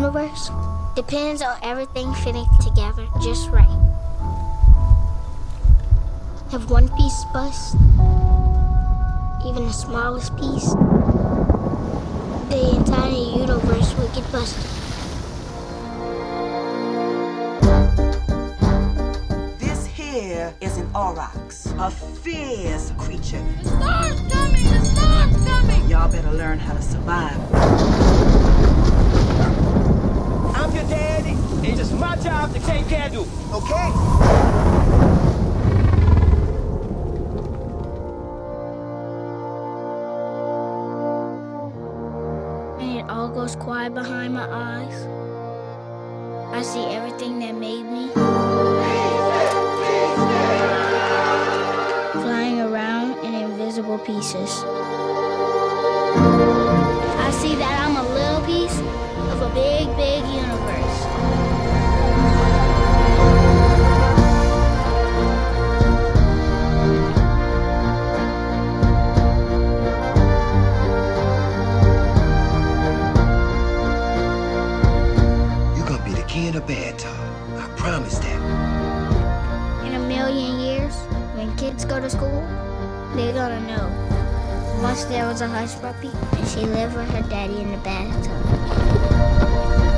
universe depends on everything fitting together just right. If one piece busts, even the smallest piece, the entire universe would get busted. This here is an aurochs, a fierce creature. The storm's coming! The storm's coming! Y'all better learn how to survive. I'm your daddy. It's just my job to take care of you, okay? And it all goes quiet behind my eyes. I see everything that made me. Flying around in invisible pieces. I see that I'm a little piece of a big, big universe. You're gonna be the king of Bathtub. I promise that. In a million years, when kids go to school, they're gonna know. Once there was a Hushpuppy, and she lived with her daddy in the bathtub.